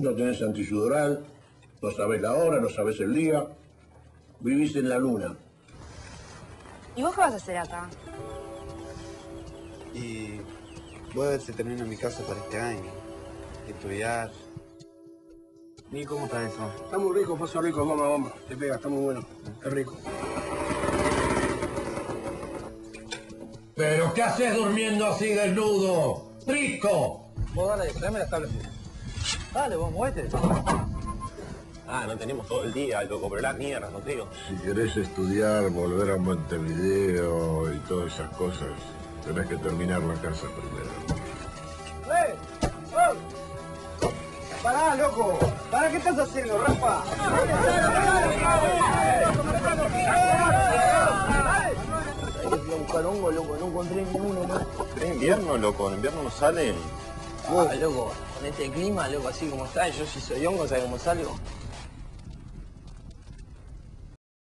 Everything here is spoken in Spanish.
No tenés antisudoral, no sabés la hora, no sabés el día. Vivís en la luna. ¿Y vos qué vas a hacer acá? Y voy a ver si termino mi casa para este año. Estudiar. ¿Y cómo está eso? Está muy rico, paso rico, goma. Te pega, está muy bueno. Es rico. ¿Pero qué haces durmiendo así desnudo? ¡Rico! Vos dale, tráeme las tablas. Dale, vos, muévete. Ah, no tenemos todo el día, loco, pero la mierda, no digo. Si querés estudiar, volver a Montevideo y todas esas cosas, tenés que terminar la casa primero. ¡Eh! ¡Oh! ¡Pará, loco! ¿Para qué estás haciendo, Rafa? Fui a buscar hongo, loco, no encontré ninguno más. Es invierno, loco, en invierno no salen. Ah, loco, con este clima, loco, así como está, yo si soy hongo, ¿sabes cómo salgo?